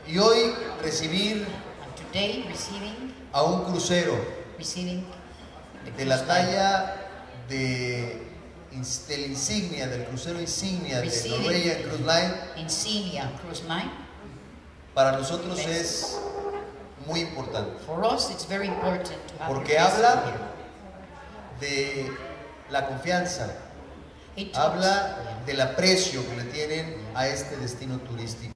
Y hoy recibir And today, receiving a un crucero the de la cruise line, talla del insignia, del crucero insignia de Norwegian Cruise Line, Insignia Cruise Line. para nosotros es muy importante. For us, it's very important to have Porque this habla here. de la confianza, It habla del aprecio que le tienen a este destino turístico.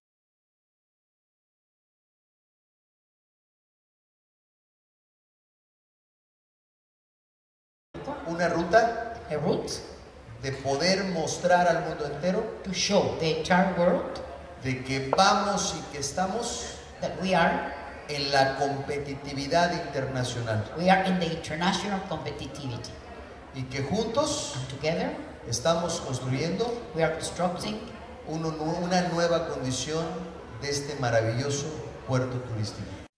Una ruta a route de poder mostrar al mundo entero to show the entire world de que vamos y que estamos that we are en la competitividad internacional in the international competitivity. y que juntos And together, estamos construyendo we are constructing una nueva condición de este maravilloso puerto turístico.